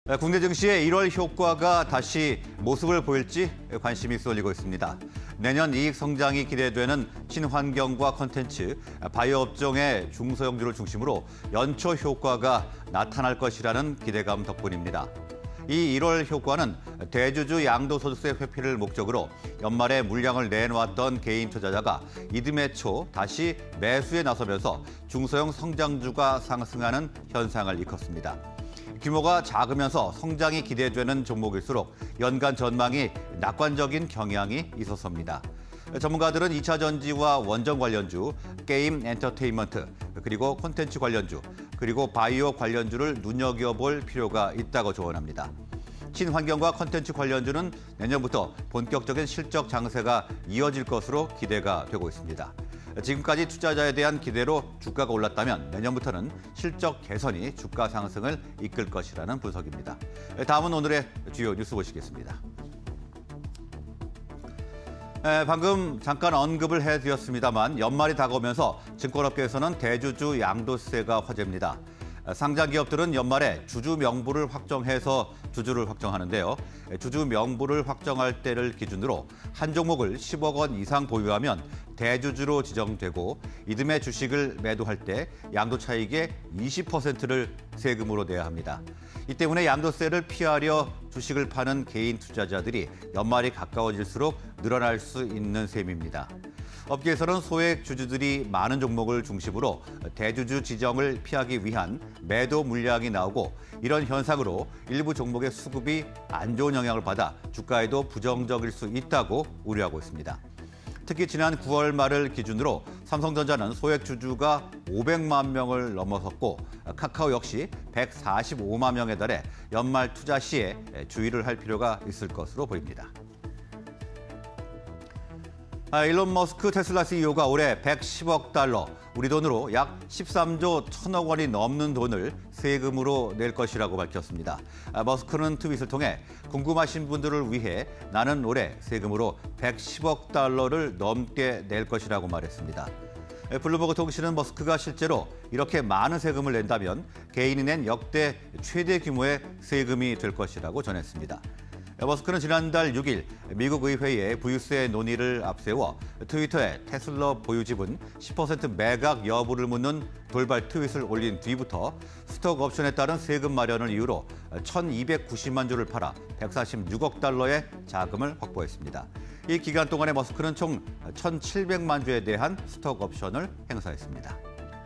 국내 증시의 1월 효과가 다시 모습을 보일지 관심이 쏠리고 있습니다. 내년 이익 성장이 기대되는 친환경과 콘텐츠, 바이오 업종의 중소형주를 중심으로 연초 효과가 나타날 것이라는 기대감 덕분입니다. 이 1월 효과는 대주주 양도소득세 회피를 목적으로 연말에 물량을 내놓았던 개인 투자자가 이듬해 초 다시 매수에 나서면서 중소형 성장주가 상승하는 현상을 일컫습니다. 규모가 작으면서 성장이 기대되는 종목일수록 연간 전망이 낙관적인 경향이 있어서입니다. 전문가들은 2차 전지와 원전 관련주, 게임 엔터테인먼트, 그리고 콘텐츠 관련주, 그리고 바이오 관련주를 눈여겨볼 필요가 있다고 조언합니다. 친환경과 콘텐츠 관련주는 내년부터 본격적인 실적 장세가 이어질 것으로 기대가 되고 있습니다. 지금까지 투자자에 대한 기대로 주가가 올랐다면 내년부터는 실적 개선이 주가 상승을 이끌 것이라는 분석입니다. 다음은 오늘의 주요 뉴스 보시겠습니다. 방금 잠깐 언급을 해드렸습니다만 연말이 다가오면서 증권업계에서는 대주주 양도세가 화제입니다. 상장 기업들은 연말에 주주 명부를 확정해서 주주를 확정하는데요. 주주 명부를 확정할 때를 기준으로 한 종목을 10억 원 이상 보유하면 대주주로 지정되고 이듬해 주식을 매도할 때 양도 차익의 20%를 세금으로 내야 합니다. 이 때문에 양도세를 피하려 주식을 파는 개인 투자자들이 연말이 가까워질수록 늘어날 수 있는 셈입니다. 업계에서는 소액 주주들이 많은 종목을 중심으로 대주주 지정을 피하기 위한 매도 물량이 나오고 이런 현상으로 일부 종목의 수급이 안 좋은 영향을 받아 주가에도 부정적일 수 있다고 우려하고 있습니다. 특히 지난 9월 말을 기준으로 삼성전자는 소액 주주가 500만 명을 넘어섰고 카카오 역시 145만 명에 달해 연말 투자 시에 주의를 할 필요가 있을 것으로 보입니다. 일론 머스크 테슬라 CEO가 올해 110억 달러, 우리 돈으로 약 13조 1천억 원이 넘는 돈을 세금으로 낼 것이라고 밝혔습니다. 머스크는 트윗을 통해 궁금하신 분들을 위해 나는 올해 세금으로 110억 달러를 넘게 낼 것이라고 말했습니다. 블룸버그 통신은 머스크가 실제로 이렇게 많은 세금을 낸다면 개인이 낸 역대 최대 규모의 세금이 될 것이라고 전했습니다. 머스크는 지난달 6일 미국 의회의 부유세 논의를 앞세워 트위터에 테슬라 보유 지분 10% 매각 여부를 묻는 돌발 트윗을 올린 뒤부터 스톡 옵션에 따른 세금 마련을 이유로 1,290만 주를 팔아 146억 달러의 자금을 확보했습니다. 이 기간 동안에 머스크는 총 1,700만 주에 대한 스톡 옵션을 행사했습니다.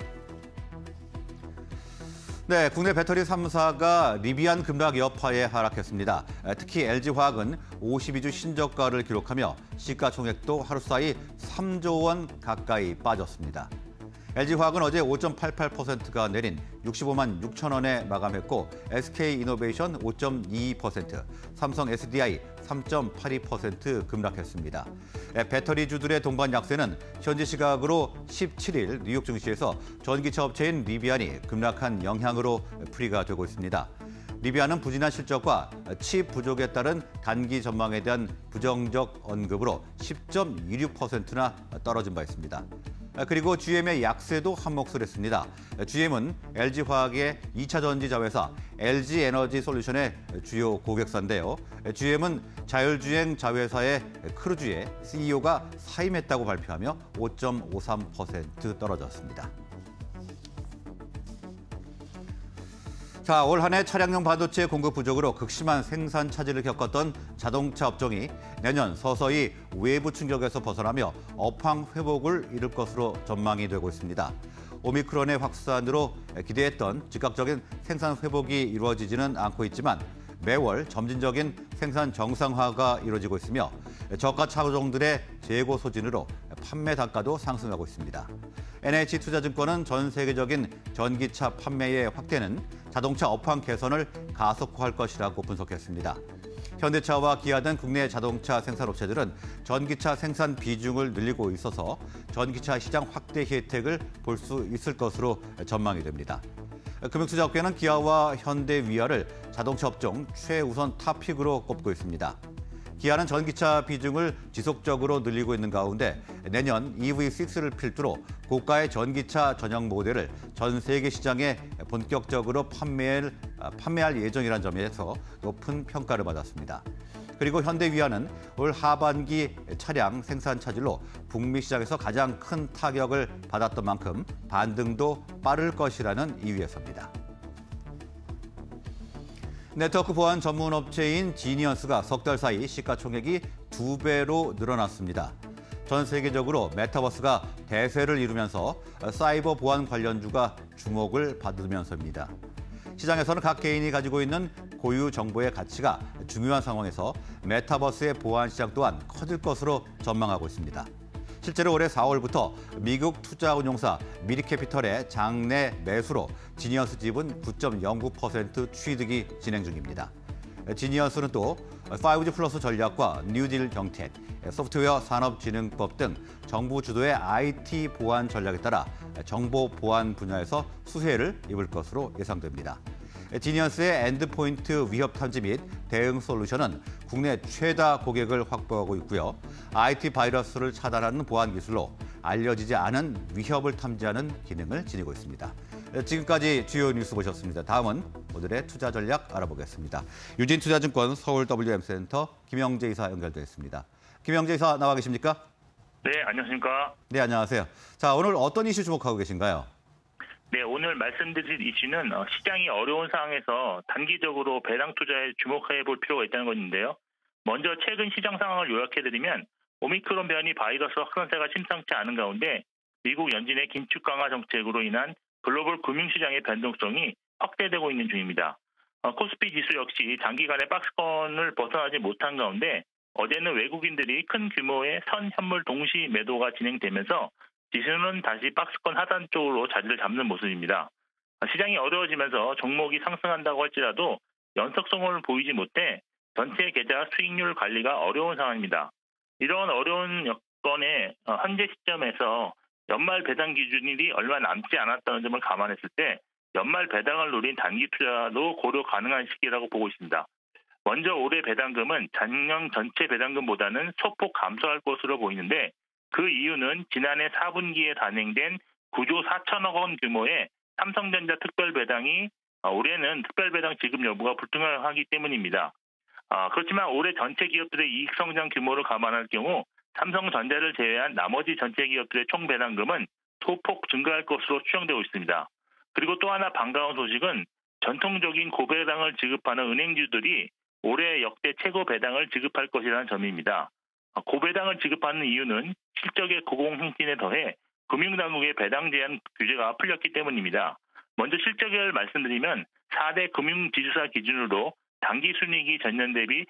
네, 국내 배터리 3사가 리비안 급락 여파에 하락했습니다. 특히 LG화학은 52주 신저가를 기록하며 시가총액도 하루 사이 3조 원 가까이 빠졌습니다. LG화학은 어제 5.88%가 내린 65만 6천 원에 마감했고 SK이노베이션 5.22%, 삼성 SDI 3.82% 급락했습니다. 배터리주들의 동반 약세는 현지 시각으로 17일 뉴욕 증시에서 전기차 업체인 리비안이 급락한 영향으로 풀이가 되고 있습니다. 리비안은 부진한 실적과 칩 부족에 따른 단기 전망에 대한 부정적 언급으로 10.26%나 떨어진 바 있습니다. 그리고 GM의 약세도 한몫을 했습니다. GM은 LG화학의 2차 전지 자회사 LG에너지 솔루션의 주요 고객사인데요. GM은 자율주행 자회사의 크루즈의 CEO가 사임했다고 발표하며 5.53% 떨어졌습니다. 자, 올 한 해 차량용 반도체 공급 부족으로 극심한 생산 차질을 겪었던 자동차 업종이 내년 서서히 외부 충격에서 벗어나며 업황 회복을 이룰 것으로 전망이 되고 있습니다. 오미크론의 확산으로 기대했던 즉각적인 생산 회복이 이루어지지는 않고 있지만 매월 점진적인 생산 정상화가 이루어지고 있으며 저가 차종들의 재고 소진으로 판매 단가도 상승하고 있습니다. NH투자증권은 전 세계적인 전기차 판매의 확대는 자동차 업황 개선을 가속화할 것이라고 분석했습니다. 현대차와 기아 등 국내 자동차 생산업체들은 전기차 생산 비중을 늘리고 있어서 전기차 시장 확대 혜택을 볼 수 있을 것으로 전망이 됩니다. 금융투자업계는 기아와 현대 위아를 자동차 업종 최우선 탑픽으로 꼽고 있습니다. 기아는 전기차 비중을 지속적으로 늘리고 있는 가운데 내년 EV6를 필두로 고가의 전기차 전용 모델을 전 세계 시장에 본격적으로 판매할 예정이라는 점에서 높은 평가를 받았습니다. 그리고 현대위아는 올 하반기 차량 생산 차질로 북미 시장에서 가장 큰 타격을 받았던 만큼 반등도 빠를 것이라는 이유에서입니다. 네트워크 보안 전문 업체인 지니언스가 석 달 사이 시가총액이 2배로 늘어났습니다. 전 세계적으로 메타버스가 대세를 이루면서 사이버 보안 관련주가 주목을 받으면서입니다. 시장에서는 각 개인이 가지고 있는 고유 정보의 가치가 중요한 상황에서 메타버스의 보안 시장 또한 커질 것으로 전망하고 있습니다. 실제로 올해 4월부터 미국 투자운용사 미리캐피털의 장내 매수로 지니언스 지분 9.09% 취득이 진행 중입니다. 지니언스는 또 5G 플러스 전략과 뉴딜 정책, 소프트웨어 산업진흥법 등 정부 주도의 IT 보안 전략에 따라 정보 보안 분야에서 수혜를 입을 것으로 예상됩니다. 지니언스의 엔드포인트 위협 탐지 및 대응 솔루션은 국내 최다 고객을 확보하고 있고요. IT 바이러스를 차단하는 보안 기술로 알려지지 않은 위협을 탐지하는 기능을 지니고 있습니다. 지금까지 주요 뉴스 보셨습니다. 다음은 오늘의 투자 전략 알아보겠습니다. 유진투자증권 서울 WM센터 김영재 이사 연결되어 있습니다. 김영재 이사 나와 계십니까? 네, 안녕하십니까? 네, 안녕하세요. 자, 오늘 어떤 이슈 주목하고 계신가요? 네, 오늘 말씀드릴 이슈는 시장이 어려운 상황에서 단기적으로 배당 투자에 주목해 볼 필요가 있다는 것인데요. 먼저 최근 시장 상황을 요약해드리면 오미크론 변이 바이러스 확산세가 심상치 않은 가운데 미국 연준의 긴축 강화 정책으로 인한 글로벌 금융시장의 변동성이 확대되고 있는 중입니다. 코스피 지수 역시 장기간의 박스권을 벗어나지 못한 가운데 어제는 외국인들이 큰 규모의 선 현물 동시 매도가 진행되면서 지수는 다시 박스권 하단 쪽으로 자리를 잡는 모습입니다. 시장이 어려워지면서 종목이 상승한다고 할지라도 연속성을 보이지 못해 전체 계좌 수익률 관리가 어려운 상황입니다. 이런 어려운 여건에 현재 시점에서 연말 배당 기준일이 얼마 남지 않았다는 점을 감안했을 때 연말 배당을 노린 단기 투자도 고려 가능한 시기라고 보고 있습니다. 먼저 올해 배당금은 작년 전체 배당금보다는 소폭 감소할 것으로 보이는데 그 이유는 지난해 4분기에 단행된 9조 4천억 원 규모의 삼성전자 특별배당이 올해는 특별배당 지급 여부가 불투명하기 때문입니다. 그렇지만 올해 전체 기업들의 이익 성장 규모를 감안할 경우 삼성전자를 제외한 나머지 전체 기업들의 총 배당금은 소폭 증가할 것으로 추정되고 있습니다. 그리고 또 하나 반가운 소식은 전통적인 고배당을 지급하는 은행주들이 올해 역대 최고 배당을 지급할 것이라는 점입니다. 고배당을 지급하는 이유는 실적의 고공행진에 더해 금융당국의 배당 제한 규제가 풀렸기 때문입니다. 먼저 실적을 말씀드리면 4대 금융지주사 기준으로 당기 순이익이 전년 대비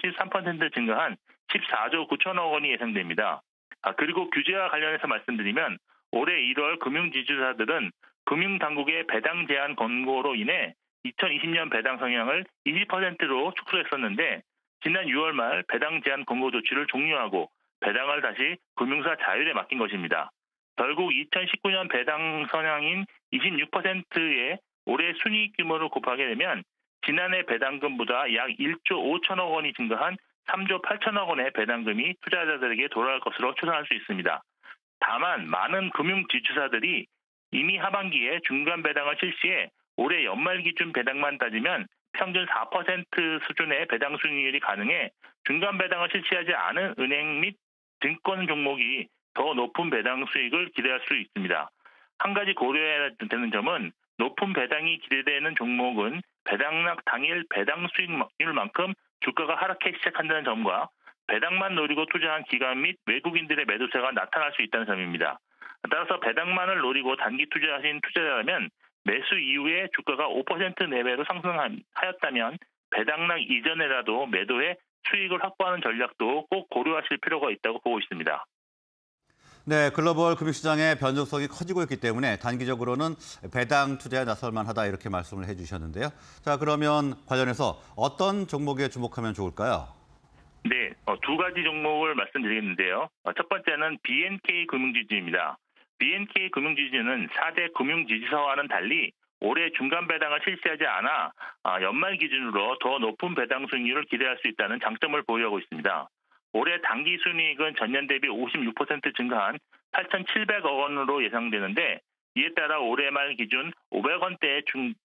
33% 증가한 14조 9천억 원이 예상됩니다. 그리고 규제와 관련해서 말씀드리면 올해 1월 금융지주사들은 금융당국의 배당 제한 권고로 인해 2020년 배당 성향을 20%로 축소했었는데 지난 6월 말 배당 제한 권고 조치를 종료하고 배당을 다시 금융사 자율에 맡긴 것입니다. 결국 2019년 배당 성향인 26%의 올해 순이익 규모를 곱하게 되면 지난해 배당금보다 약 1조 5천억 원이 증가한 3조 8천억 원의 배당금이 투자자들에게 돌아갈 것으로 추산할 수 있습니다. 다만 많은 금융지주사들이 이미 하반기에 중간 배당을 실시해 올해 연말 기준 배당만 따지면 평균 4% 수준의 배당 수익률이 가능해 중간 배당을 실시하지 않은 은행 및 증권 종목이 더 높은 배당 수익을 기대할 수 있습니다. 한 가지 고려해야 되는 점은 높은 배당이 기대되는 종목은 배당락 당일 배당 수익률만큼 주가가 하락하기 시작한다는 점과 배당만 노리고 투자한 기관 및 외국인들의 매도세가 나타날 수 있다는 점입니다. 따라서 배당만을 노리고 단기 투자하신 투자자라면 매수 이후에 주가가 5% 내외로 상승하였다면 배당락 이전에라도 매도해 수익을 확보하는 전략도 꼭 고려하실 필요가 있다고 보고 있습니다. 네, 글로벌 금융시장의 변동성이 커지고 있기 때문에 단기적으로는 배당 투자에 나설 만하다 이렇게 말씀을 해주셨는데요. 자, 그러면 관련해서 어떤 종목에 주목하면 좋을까요? 네, 두 가지 종목을 말씀드리겠는데요. 첫 번째는 BNK 금융지주입니다. BNK 금융지주는 4대 금융지주사와는 달리 올해 중간 배당을 실시하지 않아 연말 기준으로 더 높은 배당 수익률을 기대할 수 있다는 장점을 보유하고 있습니다. 올해 당기 순이익은 전년 대비 56% 증가한 8,700억 원으로 예상되는데 이에 따라 올해 말 기준 500원대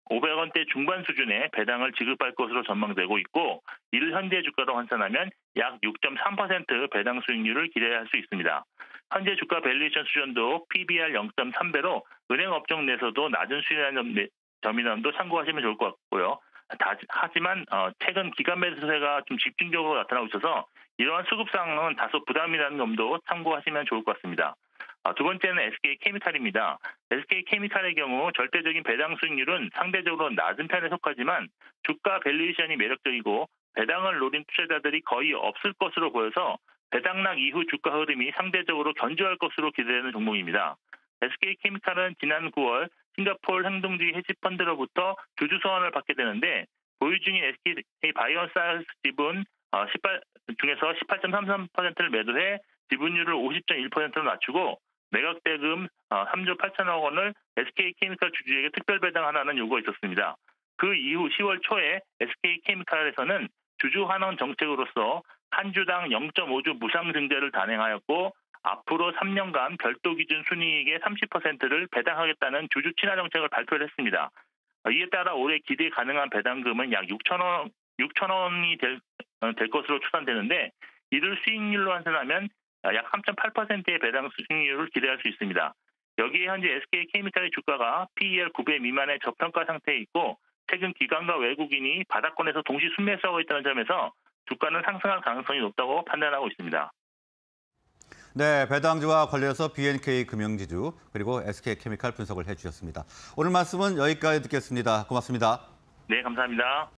중반 수준의 배당을 지급할 것으로 전망되고 있고 이를 현재 주가로 환산하면 약 6.3% 배당 수익률을 기대할 수 있습니다. 현재 주가 밸류에이션 수준도 PBR 0.3배로 은행 업종 내에서도 낮은 수익이라는 점이라도 참고하시면 좋을 것 같고요. 하지만 최근 기간 매수세가 좀 집중적으로 나타나고 있어서 이러한 수급 상황은 다소 부담이라는 점도 참고하시면 좋을 것 같습니다. 두 번째는 SK케미칼입니다. SK케미칼의 경우 절대적인 배당 수익률은 상대적으로 낮은 편에 속하지만 주가 밸류에이션이 매력적이고 배당을 노린 투자자들이 거의 없을 것으로 보여서 배당락 이후 주가 흐름이 상대적으로 견조할 것으로 기대되는 종목입니다. SK케미칼은 지난 9월 싱가포르 행동주의 헤지펀드로부터 주주 소환을 받게 되는데 보유 중인 SK바이오사이언스 지분 중에서 18.33%를 매도해 지분율을 50.1%로 낮추고 매각 대금 3조 8천억 원을 SK케미칼 주주에게 특별 배당하라는 요구가 있었습니다. 그 이후 10월 초에 SK케미칼에서는 주주 환원 정책으로서 한 주당 0.5주 무상 증대를 단행하였고 앞으로 3년간 별도 기준 순이익의 30%를 배당하겠다는 주주 친화 정책을 발표를 했습니다. 이에 따라 올해 기대 가능한 배당금은 약 6천 원이 될 것으로 추산되는데 이를 수익률로 환산하면 약 3.8%의 배당 수익률을 기대할 수 있습니다. 여기에 현재 SK케미칼의 주가가 PER 9배 미만의 저평가 상태에 있고 최근 기관과 외국인이 바닥권에서 동시 순매수하고 있다는 점에서 주가는 상승할 가능성이 높다고 판단하고 있습니다. 네, 배당주와 관련해서 BNK 금융지주 그리고 SK케미칼 분석을 해주셨습니다. 오늘 말씀은 여기까지 듣겠습니다. 고맙습니다. 네, 감사합니다.